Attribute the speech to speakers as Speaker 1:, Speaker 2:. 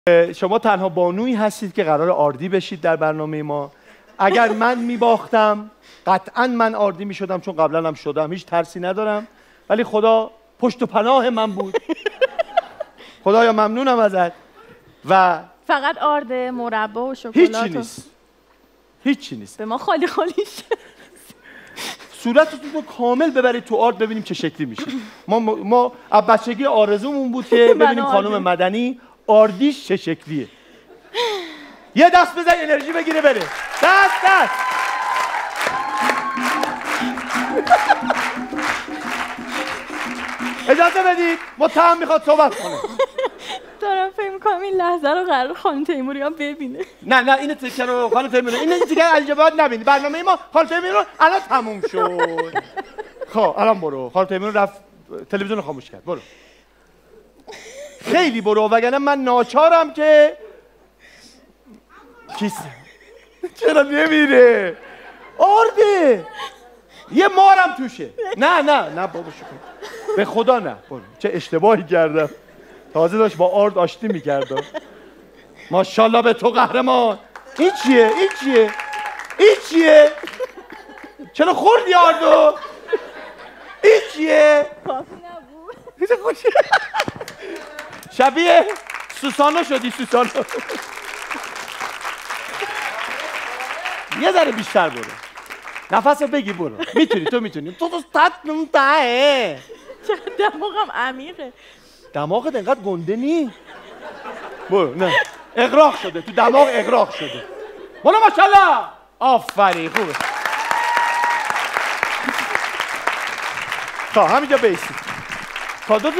Speaker 1: شما تنها بانویی هستید که قرار آردی بشید در برنامه ما. اگر من میباختم قطعا من آردی میشدم، چون قبلا هم شدم، هیچ ترسی ندارم. ولی خدا پشت و پناه من بود. خدایا ممنونم ازت. و
Speaker 2: فقط آرد مربا و شکلات
Speaker 1: هیچی نیست، هیچی نیست.
Speaker 2: به ما خالی خالی شد.
Speaker 1: صورتتون رو کامل ببرید تو آرد ببینیم چه شکلی میشه. ما از بچگی آرزومون بود که ببینیم خانم مدنی آردیش چه شکلیه. یه دست بزن انرژی بگیره بره. دست اجازه بدید، متهم میخواد صحبت کنه.
Speaker 2: دارم فکر می‌کنم این لحظه رو قرار خانم تیموری هم ببینه.
Speaker 1: نه این تیکه رو خانم تیموری، این تیکه الجبات نبینید. برنامه ما خانم تیموری رو الان تموم شد. خب الان برو. خانم تیموری رفت تلویزیون رو خاموش کرد. برو. خیلی برو، وگرنه من ناچارم که چرا نمیره؟ آرده یه مارم توشه. نه بابا شکر به خدا نه. برو. چه اشتباهی کردم. تازه داشت با آرد آشتی میکردم. ماشاءالله به تو قهرمان. این چیه؟ چرا خوردی آردو؟ این چیه؟
Speaker 2: کافی نبود.
Speaker 1: شبیه سوسانو شدی. سوسانو یه ذره بیشتر برو. نفس رو بگی برو. تو میتونی. تو تاه.
Speaker 2: چقدر دماغم عمیقه.
Speaker 1: دماغت انقدر گنده نی. برو. نه اغراق شده تو دماغ، اغراق شده. برو ماشاءالله. آفرین خوبه. تا همینجا بیسید. تا